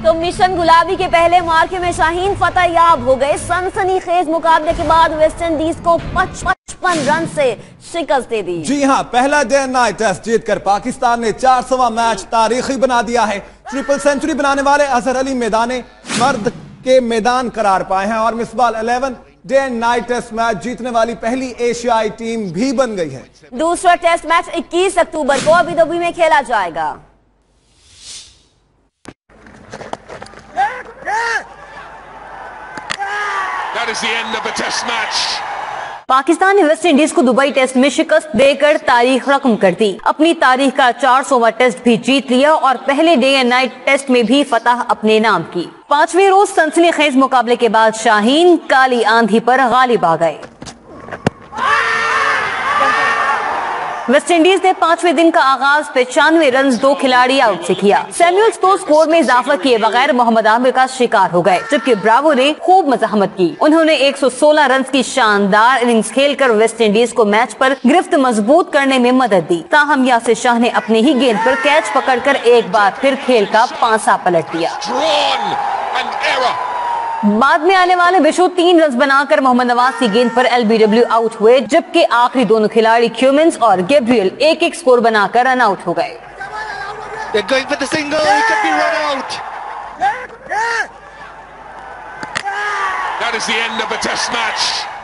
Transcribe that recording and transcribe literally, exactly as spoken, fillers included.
तो मिशन गुलाबी के पहले मार्के में शाहीन फतह याब हो गए। सनसनीखेज मुकाबले के बाद वेस्ट इंडीज को पचपन रन से शिकस्त दे दी। जी हां, पहला डे एंड नाइट टेस्ट जीतकर पाकिस्तान ने चार सवा मैच तारीखी बना दिया है। ट्रिपल सेंचुरी बनाने वाले अजहर अली मैदाने मर्द के मैदान करार पाए हैं और Misbah eleven day and night test match जीतने वाली पहली एशियाई टीम भी बन गई है। दूसरा टेस्ट मैच इक्कीस अक्टूबर को अबू धाबी में खेला जाएगा। That is the end of the test match. Pakistan ने वेस्ट इंडीज को दुबई टेस्ट में शिकस्त देकर तारीख रकम कर दी। अपनी तारीख का चार सौवां टेस्ट भी जीत लिया और पहले डे एंड नाइट टेस्ट में भी फतह अपने नाम की। पांचवें रोज सनसनीखेज मुकाबले के बाद शाहीन काली आंधी पर गालिब आ गए। वेस्ट इंडीज ने पांचवें दिन का आगाज पचानवे रन दो खिलाड़ी आउट से किया। सैमुअल्स तो स्कोर में इजाफा किए बगैर मोहम्मद आमिर का शिकार हो गए, जबकि ब्रावो ने खूब मज़ाहमत की। उन्होंने एक सौ सोलह रन की शानदार इनिंग्स खेलकर वेस्ट इंडीज को मैच पर गिरफ्त मजबूत करने में मदद दी। ताहम यासिर शाह ने अपनी ही गेंद पर कैच पकड़कर एक बार फिर खेल का पांसा पलट दिया। बाद में आने वाले बिशु तीन रन बनाकर मोहम्मद नवाज की गेंद पर एलबीडब्ल्यू आउट हुए, जबकि आखिरी दोनों खिलाड़ी क्यूमिंस और गैब्रियल एक एक स्कोर बनाकर रन आउट हो गए। That is the end of the test match.